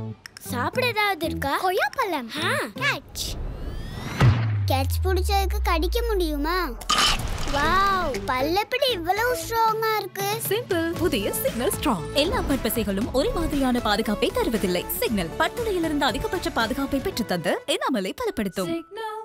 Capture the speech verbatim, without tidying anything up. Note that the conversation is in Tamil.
சாப்பிட ஏதாவது இருக்கா? கொய்யாப்பழம். கேட்ச். கேட்ச் பிடிச்சதுக்கு கடிக்க முடியுமா? வாவ், பல்ல எப்படி இவ்வளவு ஸ்ட்ராங்கா இருக்கு? சிம்பிள். புதிய சிக்னல் ஸ்ட்ராங். எல்லா பற்பசைகளும் ஒரே மாதிரியான பாதுகாப்பை தருவதில்லை. சிக்னல் பட்டுடையிலிருந்து அதிகபட்ச பாதுகாப்பை பெற்றுத்தந்து எனாமலை பலப்படுத்தும்.